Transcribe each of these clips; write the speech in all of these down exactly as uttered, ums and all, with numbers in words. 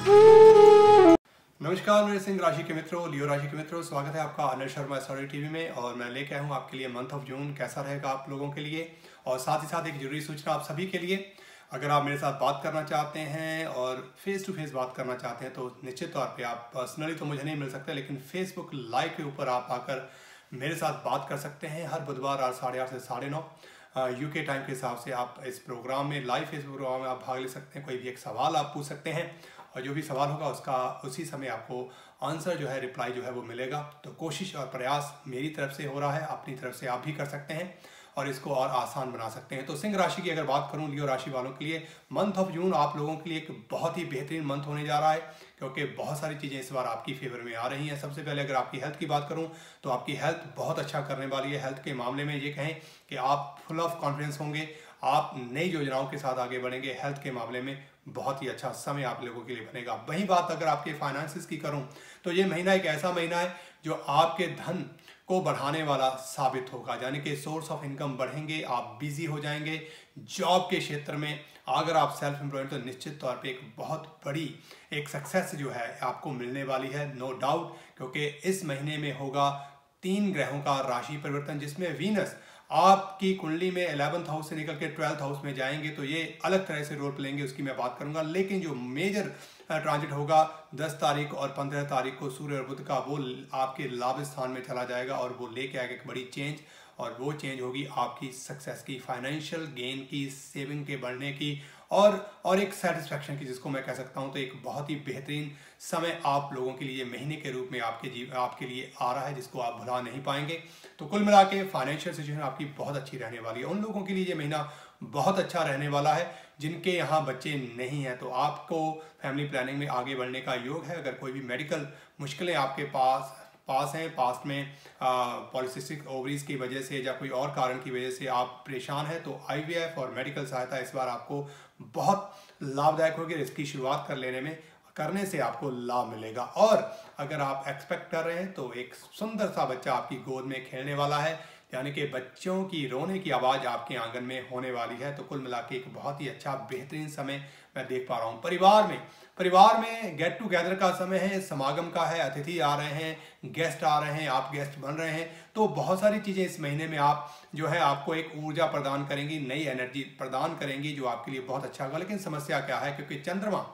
नमस्कार मेरे सिंह राशि के मित्रों, लियो राशि के मित्रों, स्वागत है आपका अनिल शर्मा एस्ट्रोलॉजी टीवी में। और मैं लेके आया हूँ आपके लिए मंथ ऑफ जून कैसा रहेगा आप लोगों के लिए। और साथ ही साथ एक जरूरी सूचना आप सभी के लिए, अगर आप मेरे साथ बात करना चाहते हैं और फेस टू फेस बात करना चाहते हैं तो निश्चित तौर पे आप पर्सनली तो मुझे नहीं मिल सकते, लेकिन फेसबुक लाइव के ऊपर आप आकर मेरे साथ बात कर सकते हैं। हर बुधवार रात साढ़े आठ से साढ़े नौ यूके टाइम के हिसाब से आप इस प्रोग्राम में, लाइव फेसबुक प्रोग्राम में आप भाग ले सकते हैं। कोई भी एक सवाल आप पूछ सकते हैं और जो भी सवाल होगा उसका उसी समय आपको आंसर जो है, रिप्लाई जो है वो मिलेगा। तो कोशिश और प्रयास मेरी तरफ से हो रहा है, अपनी तरफ से आप भी कर सकते हैं और इसको और आसान बना सकते हैं। तो सिंह राशि की अगर बात करूं, लियो राशि वालों के लिए मंथ ऑफ जून आप लोगों के लिए एक बहुत ही बेहतरीन मंथ होने जा रहा है, क्योंकि बहुत सारी चीज़ें इस बार आपकी फेवर में आ रही हैं। सबसे पहले अगर आपकी हेल्थ की बात करूं तो आपकी हेल्थ बहुत अच्छा करने वाली है। हेल्थ के मामले में ये कहें कि आप फुल ऑफ कॉन्फिडेंस होंगे, आप नई योजनाओं के साथ आगे बढ़ेंगे। हेल्थ के मामले में बहुत ही अच्छा समय आप लोगों के लिए बनेगा। वही बात अगर आपके फाइनेंसिस की करूं तो ये महीना एक ऐसा महीना है जो आपके धन को बढ़ाने वाला साबित होगा, यानी कि सोर्स ऑफ इनकम बढ़ेंगे, आप बिजी हो जाएंगे। जॉब के क्षेत्र में अगर आप सेल्फ एम्प्लॉयड तो निश्चित तौर पे एक बहुत बड़ी एक सक्सेस जो है आपको मिलने वाली है, नो डाउट। क्योंकि इस महीने में होगा तीन ग्रहों का राशि परिवर्तन, जिसमें वीनस आपकी कुंडली में इलेवेंथ हाउस से निकल के ट्वेल्थ हाउस में जाएंगे, तो ये अलग तरह से रोल प्लेंगे, उसकी मैं बात करूंगा। लेकिन जो मेजर ट्रांजिट होगा दस तारीख और पंद्रह तारीख को सूर्य और बुध का, वो आपके लाभ स्थान में चला जाएगा और वो लेके आएगा एक बड़ी चेंज। और वो चेंज होगी आपकी सक्सेस की, फाइनेंशियल गेन की, सेविंग के बढ़ने की और और एक सेटिस्फैक्शन की, जिसको मैं कह सकता हूं। तो एक बहुत ही बेहतरीन समय आप लोगों के लिए महीने के रूप में आपके जीव आपके लिए आ रहा है, जिसको आप भुला नहीं पाएंगे। तो कुल मिला के फाइनेंशियल सिचुएशन आपकी बहुत अच्छी रहने वाली है। उन लोगों के लिए ये महीना बहुत अच्छा रहने वाला है जिनके यहाँ बच्चे नहीं हैं, तो आपको फैमिली प्लानिंग में आगे बढ़ने का योग है। अगर कोई भी मेडिकल मुश्किलें आपके पास पास हैं, पास्ट में पॉलिसिस्टिक ओवरीज की वजह से या कोई और कारण की वजह से आप परेशान हैं, तो आईवीएफ और मेडिकल सहायता इस बार आपको बहुत लाभदायक होगी। इसकी शुरुआत कर लेने में करने से आपको लाभ मिलेगा। और अगर आप एक्सपेक्ट कर रहे हैं तो एक सुंदर सा बच्चा आपकी गोद में खेलने वाला है, यानी कि बच्चों की रोने की आवाज़ आपके आंगन में होने वाली है। तो कुल मिला के एक बहुत ही अच्छा बेहतरीन समय मैं देख पा रहा हूँ। परिवार में परिवार में गेट टुगेदर का समय है, समागम का है, अतिथि आ रहे हैं, गेस्ट आ रहे हैं, आप गेस्ट बन रहे हैं। तो बहुत सारी चीज़ें इस महीने में आप जो है आपको एक ऊर्जा प्रदान करेंगी, नई एनर्जी प्रदान करेंगी, जो आपके लिए बहुत अच्छा होगा। लेकिन समस्या क्या है, क्योंकि चंद्रमा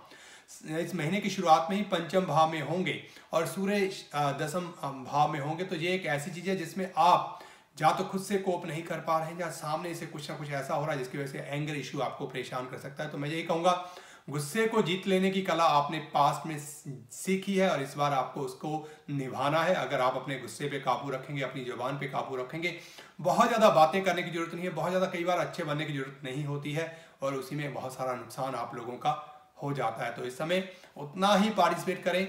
इस महीने की शुरुआत में ही पंचम भाव में होंगे और सूर्य दसम भाव में होंगे। तो ये एक ऐसी चीज़ है जिसमें आप या तो खुद से कोप नहीं कर पा रहे हैं, या सामने से कुछ ना कुछ ऐसा हो रहा है जिसकी वजह से एंगर इश्यू आपको परेशान कर सकता है। तो मैं यही कहूँगा, गुस्से को जीत लेने की कला आपने पास्ट में सीखी है और इस बार आपको उसको निभाना है। अगर आप अपने गुस्से पे काबू रखेंगे, अपनी जुबान पे काबू रखेंगे, बहुत ज़्यादा बातें करने की जरूरत नहीं है, बहुत ज़्यादा कई बार अच्छे बनने की जरूरत नहीं होती है और उसी में बहुत सारा नुकसान आप लोगों का हो जाता है। तो इस समय उतना ही पार्टिसिपेट करें।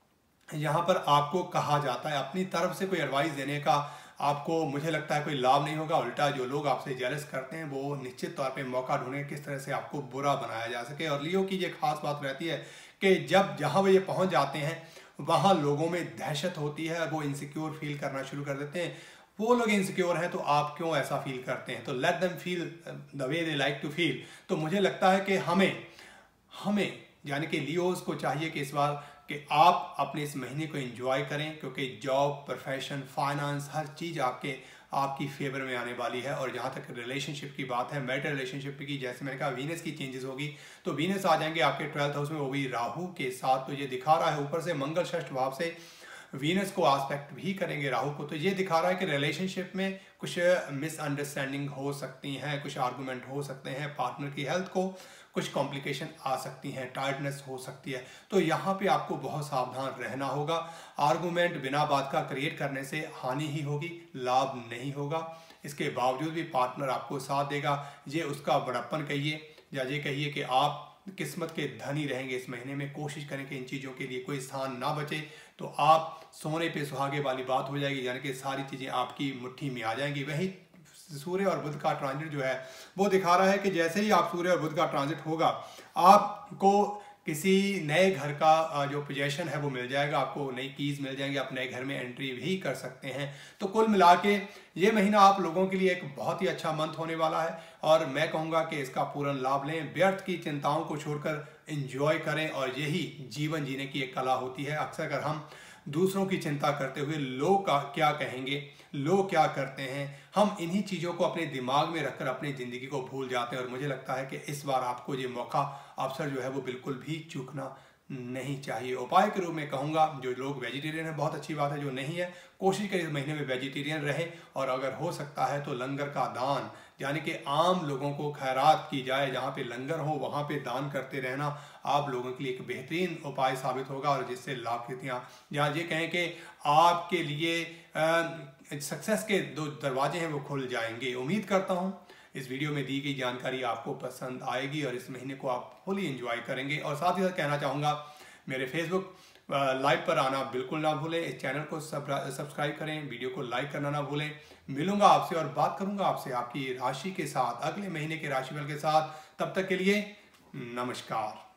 यहाँ पर आपको कहा जाता है, अपनी तरफ से कोई एडवाइस देने का आपको मुझे लगता है कोई लाभ नहीं होगा। उल्टा जो लोग आपसे जेलस करते हैं वो निश्चित तौर पे मौका ढूंढेंगे किस तरह से आपको बुरा बनाया जा सके। और लियो की ये खास बात रहती है कि जब जहाँ वो ये पहुँच जाते हैं वहाँ लोगों में दहशत होती है, वो इनसिक्योर फील करना शुरू कर देते हैं। वो लोग इनसिक्योर हैं तो आप क्यों ऐसा फील करते हैं, तो let them feel the way they like to feel. तो मुझे लगता है कि हमें हमें यानी कि लियोज को चाहिए कि इस बार कि आप अपने इस महीने को एंजॉय करें, क्योंकि जॉब, प्रोफेशन, फाइनेंस, हर चीज़ आपके आपकी फेवर में आने वाली है। और जहाँ तक रिलेशनशिप की बात है, मैरिटल रिलेशनशिप की, जैसे मैंने कहा वीनस की चेंजेस होगी, तो वीनस आ जाएंगे आपके ट्वेल्थ हाउस में, वो भी राहु के साथ। तो ये दिखा रहा है ऊपर से मंगल षष्ठ भाव से वीनस को आस्पेक्ट भी करेंगे राहु को, तो ये दिखा रहा है कि रिलेशनशिप में कुछ मिसअंडरस्टैंडिंग हो सकती हैं, कुछ आर्गूमेंट हो सकते हैं, पार्टनर की हेल्थ को कुछ कॉम्प्लिकेशन आ सकती हैं, टायर्डनेस हो सकती है। तो यहाँ पे आपको बहुत सावधान रहना होगा। आर्गूमेंट बिना बात का क्रिएट करने से हानि ही होगी, लाभ नहीं होगा। इसके बावजूद भी पार्टनर आपको साथ देगा, ये उसका बड़प्पन कहिए या ये कहिए कि आप किस्मत के धनी रहेंगे इस महीने में। कोशिश करें कि इन चीज़ों के लिए कोई स्थान ना बचे, तो आप सोने पे सुहागे वाली बात हो जाएगी, यानी कि सारी चीज़ें आपकी मुट्ठी में आ जाएंगी। वही सूर्य और बुध का ट्रांजिट जो है वो दिखा रहा है कि जैसे ही आप सूर्य और बुध का ट्रांजिट होगा, आपको किसी नए घर का जो पोजेशन है वो मिल जाएगा, आपको नई कीज मिल जाएंगी, आप नए घर में एंट्री भी कर सकते हैं। तो कुल मिला के ये महीना आप लोगों के लिए एक बहुत ही अच्छा मंथ होने वाला है और मैं कहूँगा कि इसका पूर्ण लाभ लें, व्यर्थ की चिंताओं को छोड़कर एंजॉय करें और यही जीवन जीने की एक कला होती है। अक्सर अगर हम दूसरों की चिंता करते हुए लोग का क्या कहेंगे, लोग क्या करते हैं, हम इन्हीं चीज़ों को अपने दिमाग में रखकर अपनी ज़िंदगी को भूल जाते हैं और मुझे लगता है कि इस बार आपको ये मौका अवसर जो है वो बिल्कुल भी चूकना नहीं चाहिए। उपाय के रूप में कहूँगा, जो लोग वेजिटेरियन है बहुत अच्छी बात है, जो नहीं है कोशिश करें इस महीने में वेजिटेरियन रहें और अगर हो सकता है तो लंगर का दान, यानी कि आम लोगों को खैरात की जाए, जहाँ पे लंगर हो वहाँ पे दान करते रहना आप लोगों के लिए एक बेहतरीन उपाय साबित होगा और जिससे लाभार्थियाँ, जहाँ ये कहें कि आपके लिए सक्सेस के दो दरवाजे हैं वो खुल जाएंगे। उम्मीद करता हूँ इस वीडियो में दी गई जानकारी आपको पसंद आएगी और इस महीने को आप फुली एंजॉय करेंगे। और साथ ही साथ कहना चाहूँगा, मेरे फेसबुक लाइव पर आना बिल्कुल ना भूलें, इस चैनल को सब्सक्राइब करें, वीडियो को लाइक करना ना भूलें। मिलूंगा आपसे और बात करूंगा आपसे आपकी राशि के साथ, अगले महीने के राशिफल के साथ। तब तक के लिए नमस्कार।